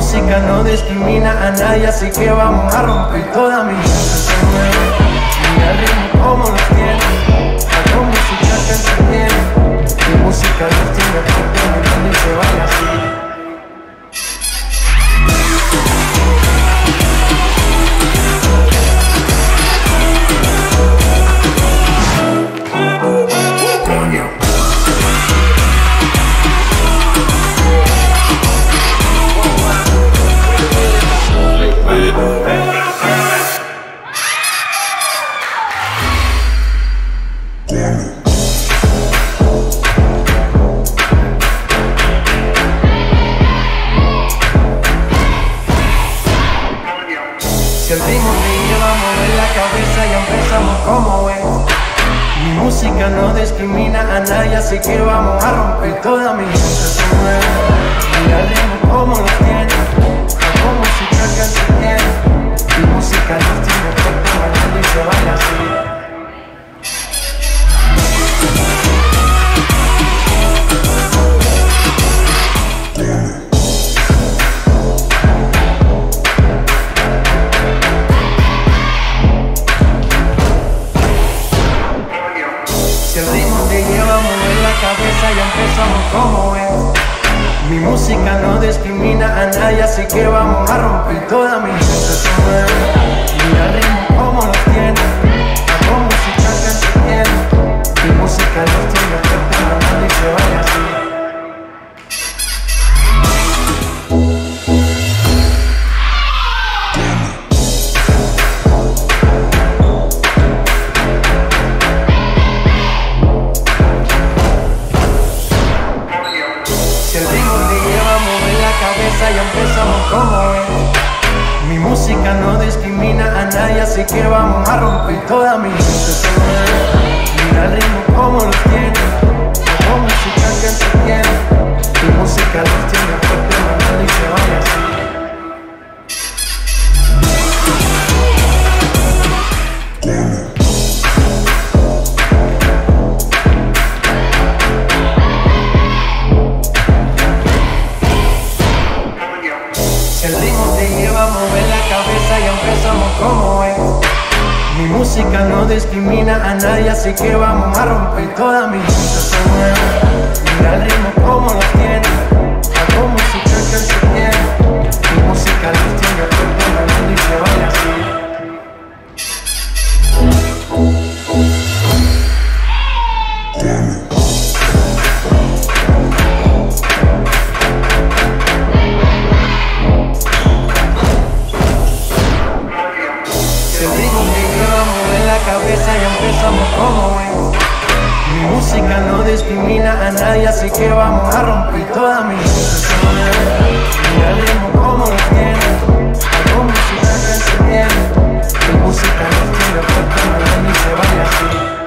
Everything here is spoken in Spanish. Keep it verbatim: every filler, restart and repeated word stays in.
música no discrimina a nadie, así que vamos a romper. Toda mi gente se mueve, mira el ritmo como los tiene. Hago música que entretiene, mi música los tiene fuerte, bailando y se baila así. Si el ritmo te lleva a mover la cabeza, ya empezamos como es. Mi música no discrimina a nadie, así que vamos a romper. Toda mi gente se mueve, mira el ritmo como lo tiene. Hago música que entretiene, mi música los tiene fuerte, bailando y se baila así. Si el ritmo te lleva a mover la cabeza, ya empezamos como es. Mi música no discrimina a nadie, así que vamos a romper. Toda mi gente se mueve, mira el ritmo como los tiene. Hago música que entretiene, mi música los tiene fuerte, bailando y se baila así. Ya empezamos como es. Mi música no discrimina a nadie, así que vamos a romper. Toda mi gente se mueve, mira el ritmo como los tiene. Hago música que entretiene, mi música los tiene fuerte, bailando y se baila así. Si el ritmo te lleva a mover la cabeza, ya empezamos como es. Mi música no discrimina a nadie, así que vamos a romper. Toda mi gente se mueve, mira el ritmo como los tiene. Hago música que entretiene, mi música los tiene fuerte, bailando y se baila así. Cabeza, ya empezamos como es. Mi música no discrimina a nadie, así que vamos a romper. Toda mi gente se mueve, mira el ritmo como lo tiene. Hago música que entretiene, mi música los tiene fuerte, bailando y se baila así.